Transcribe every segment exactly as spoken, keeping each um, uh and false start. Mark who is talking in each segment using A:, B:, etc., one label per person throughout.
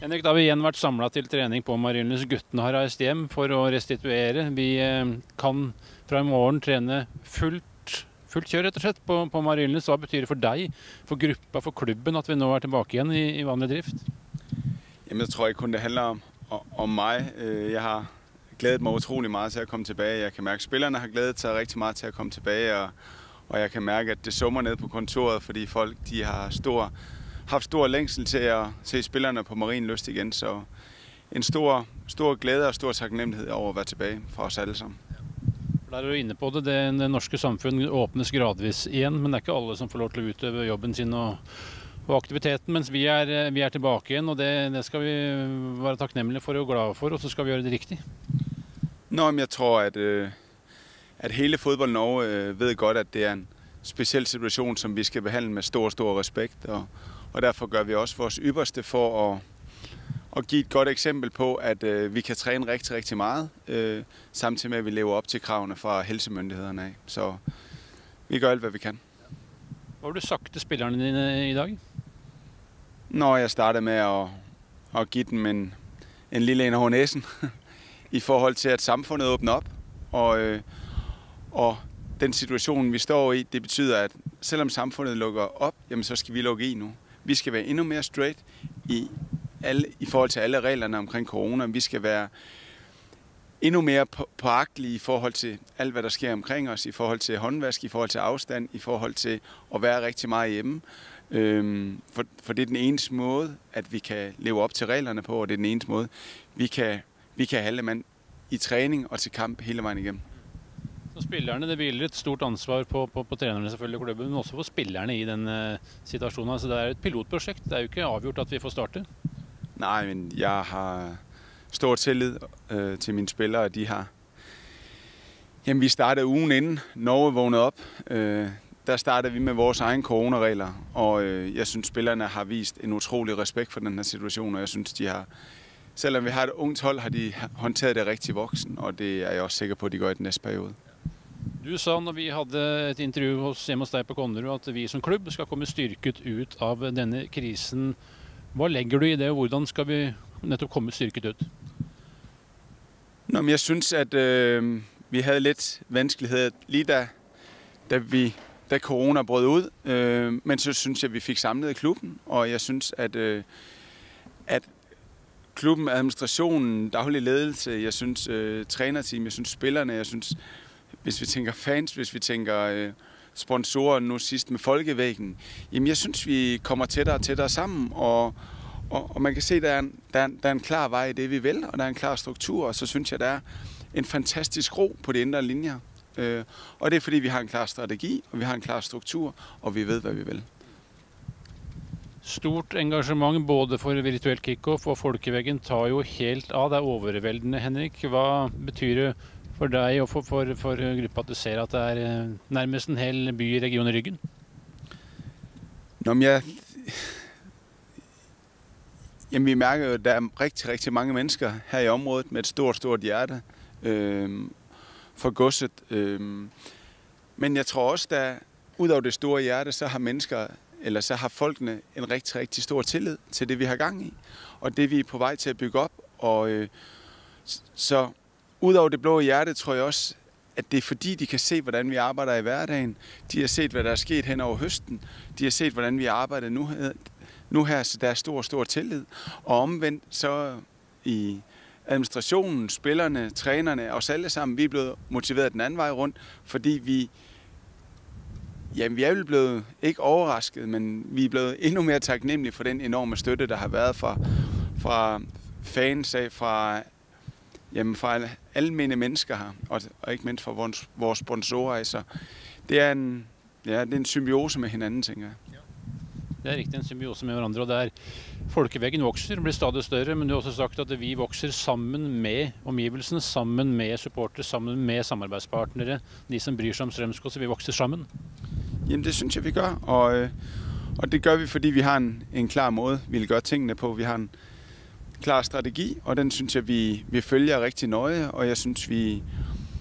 A: Henrik, da har vi igjen vært samlet til trening på Marienlyst. Guttene har reist hjem for å restituere. Vi kan fra i morgen trene fullt, fullt kjør rett og slett på, på Marienlyst. Hva betyr det for deg, for gruppa, for klubben at vi nå er tilbake igjen i, i vanlig drift?
B: Jamen, jeg tror ikke kun det handler om, om mig. Jeg har glædet mig utrolig meget til at komme tilbage. Jeg kan mærke, at spillerne har glædet sig rigtig meget til at komme tilbage, og, og jeg kan mærke, at det summer ned på kontoret, fordi folk de har stor, haft stor længsel til at se spillerne på Marienlyst igen. Så en stor, stor glæde og stor taknemmelighed over at være tilbage fra os alle sammen.
A: Der er du inne på det. Det, det norske samfunn åpnes gradvis igjen, men det er ikke alle som får lov til å utøve jobben sin og, og aktiviteten, mens vi er, vi er tilbake igjen, og det, det skal vi være takknemmelige for og glade for, og så skal vi gjøre det riktig.
B: Nå, men jeg tror, at, at hele fodbold Norge ved godt, at det er en speciel situation, som vi skal behandle med stor, stor respekt, og, og derfor gør vi også vores ypperste for at, at give et godt eksempel på, at vi kan træne rigtig, rigtig meget, samtidig med, at vi lever op til kravene fra helsemyndighederne af. Så vi gør alt, hvad vi kan.
A: Hva har du sagt til spillerne dine i dag?
B: Når jeg startede med at, at give dem en, en lille en over næsen, i forhold til, at samfundet åbner op, og, øh, og den situation, vi står i, det betyder, at selvom samfundet lukker op, jamen, så skal vi lukke i nu. Vi skal være endnu mere straight i, alle, i forhold til alle reglerne omkring corona. Vi skal være endnu mere påagtelige i forhold til alt, hvad der sker omkring os, i forhold til håndvask, i forhold til afstand, i forhold til at være rigtig meget hjemme. Øhm, for, for det er den eneste måde, at vi kan leve op til reglerne på, og det er den eneste måde, vi kan Vi kan holde mand i træning og til kamp hele vejen igennem.
A: Så spillerne, det hviler et stort ansvar på, på, på trenerne selvfølgelig i klubben, men også for spillerne i den uh, situasjonen. Altså, det er et pilotprojekt, det er jo ikke avgjort at vi får starte.
B: Nej, men jeg har stor tillid uh, til mine spillere, de har. Jamen, vi startede ugen inden Norge vågnede op. Uh, der startede vi med vores egen coronaregler, og uh, jeg synes, spillerne har vist en utrolig respekt for den her situation, og jeg synes, de har Selvom vi har et ungt hold, har de håndteret det rigtig voksen, og det er jeg også sikker på, at de gør i den næste periode.
A: Du sa, når vi hadde et intervju hos, hjemme hos deg på Konnerud, at vi som klubb skal komme styrket ut av denne krisen. Hva legger du i det, og hvordan skal vi nettopp komme styrket ut?
B: Nå, men jeg synes, at øh, vi havde lidt vanskeligheder lige da, da, vi, da corona brød ud. Øh, men så synes jeg, at vi fik samlet klubben, og jeg synes, at, øh, at klubben, administrationen, daglig ledelse, jeg synes øh, trænerteam, jeg synes spillerne, jeg synes, hvis vi tænker fans, hvis vi tænker øh, sponsorer, nu sidst med Folkevæggen, jamen jeg synes, vi kommer tættere og tættere sammen, og, og, og man kan se, der er, en, der, er en, der er en klar vej i det, vi vil, og der er en klar struktur, og så synes jeg, der er en fantastisk ro på de indre linjer. Øh, og det er, fordi vi har en klar strategi, og vi har en klar struktur, og vi ved, hvad vi vil.
A: Stort engasjement både for virtuell kickoff og Folkeveggen tar jo helt av. Det er overveldende, Henrik. Hva betyr det for deg og for, for, for gruppa at du ser at det er nærmest en hel by i regionen i ryggen?
B: Nå, men jeg... Jamen, vi mærker jo, at der er rigtig, rigtig mange mennesker her i området med et stort, stort hjerte øh, for godset. Øh. Men jeg tror også, at ud over det store hjerte, så har mennesker... eller så har folkene en rigtig, rigtig stor tillid til det, vi har gang i, og det, vi er på vej til at bygge op. Og øh, så ud over det blå hjerte, tror jeg også, at det er fordi, de kan se, hvordan vi arbejder i hverdagen. De har set, hvad der er sket hen over høsten. De har set, hvordan vi arbejder nu, nu her, så der er stor, stor tillid. Og omvendt, så i administrationen, spillerne, trænerne, os alle sammen, vi er blevet motiveret den anden vej rundt, fordi vi Jamen, vi er jo blevet ikke overrasket, men vi er blevet endnu mere taknemmelige for den enorme støtte, der har været fra, fra fans af, fra, jamen, fra almene mennesker her, og, og ikke mindst fra vores, vores sponsorer. Så det er, en, ja, det er en symbiose med hinanden, tænker jeg.
A: Det er riktig, en symbiose med hverandre, og det er Folkeveggen vokser, blir stadig større, men du har også sagt at vi vokser sammen med omgivelsene, sammen med supportere, sammen med samarbeidspartnere, de som bryr seg om Strømsgodset, vi vokser sammen.
B: Jamen, det synes jeg, vi gør, og, og det gør vi, fordi vi har en, en klar måde, vi vil gøre tingene på. Vi har en klar strategi, og den synes jeg, vi, vi følger rigtig nøje, og jeg synes, vi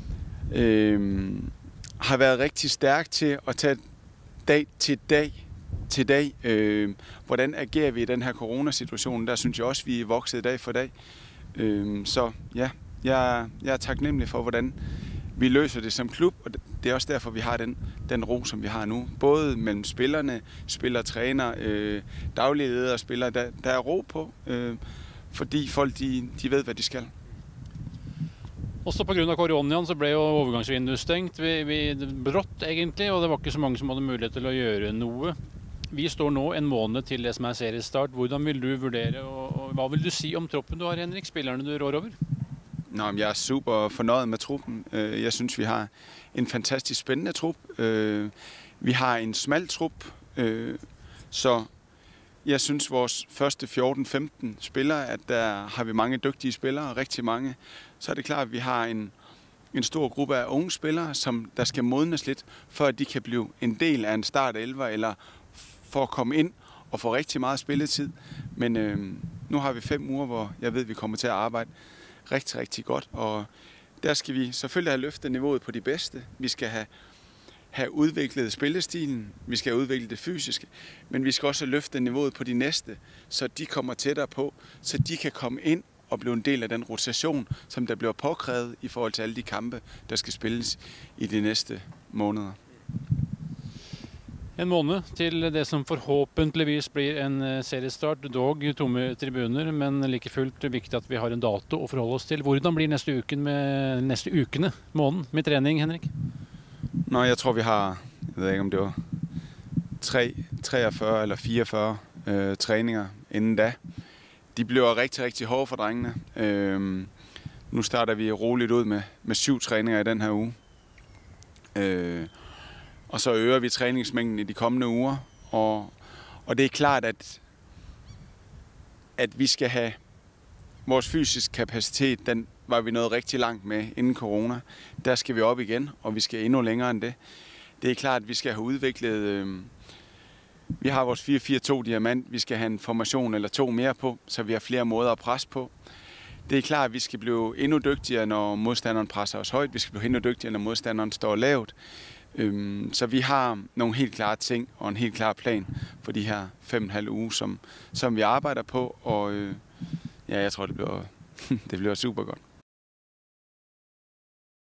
B: øh, har været rigtig stærke til at tage dag til dag til i dag. Øh, hvordan agerer vi i den her coronasituation? Der synes jeg også, vi er vokset dag for dag. Øh, så ja, jeg, jeg er taknemmelig for, hvordan vi løser det som klub, og det er også derfor, vi har den, den ro, som vi har nu. Både mellem spillerne, spillere, træner, øh, daglige ledere og spillere, der, der er ro på, øh, fordi folk de, de ved, hvad de skal.
A: Også på grunn av koronaen så ble jo overgangsvinduet stengt vi, vi, brått egentlig, og det var ikke så mange som hadde mulighet til å gjøre noe. Vi står nå en måned til det som er seriestart. Hvordan vil du vurdere, og, og hva vil du si om troppen du har, Henrik? Spillerne du rår over?
B: Nå, jeg er super fornøjet med truppen. Jeg synes, vi har en fantastisk spændende trup. Vi har en smal trup, så jeg synes, vores første fjorten femten spillere, at der har vi mange dygtige spillere, rigtig mange. Så er det klart, at vi har en, en stor gruppe af unge spillere, som der skal modnes lidt, for at de kan blive en del af en start elver, eller for at komme ind og få rigtig meget spilletid. Men øh, nu har vi fem uger, hvor jeg ved, at vi kommer til at arbejde rigtig, rigtig godt. Og der skal vi selvfølgelig have løftet niveauet på de bedste. Vi skal have, have udviklet spillestilen. Vi skal have udviklet det fysiske. Men vi skal også løfte niveauet på de næste, så de kommer tættere på, så de kan komme ind og blive en del af den rotation, som der bliver påkrævet i forhold til alle de kampe, der skal spilles i de næste måneder.
A: En måned til det som forhåpentligvis blir en seriestart, dog tomme tribuner, men like fullt viktig at vi har en dato å forholde oss til. Hvordan blir neste, uken med, neste ukene, måneden, med trening, Henrik?
B: Nå, jeg tror vi har, jeg ved ikke om det var treogfyrre eller fireogfyrre øh, træninger inden da. De bliver rigtig, rigtig hårde for drengene. Øh, nu starter vi roligt ud med, med syv træninger i den her uge. Øh, Og så øger vi træningsmængden i de kommende uger. Og, og det er klart, at, at vi skal have vores fysiske kapacitet, den var vi nået rigtig langt med inden corona. Der skal vi op igen, og vi skal endnu længere end det. Det er klart, at vi skal have udviklet... Øh, vi har vores fire fire to diamant. Vi skal have en formation eller to mere på, så vi har flere måder at presse på. Det er klart, at vi skal blive endnu dygtigere, når modstanderen presser os højt. Vi skal blive endnu dygtigere, når modstanderen står lavt. Så vi har nogle helt klare ting og en helt klar plan for de her fem og en halv uge, som, som vi arbejder på, og ja, jeg tror, det bliver, det bliver super godt.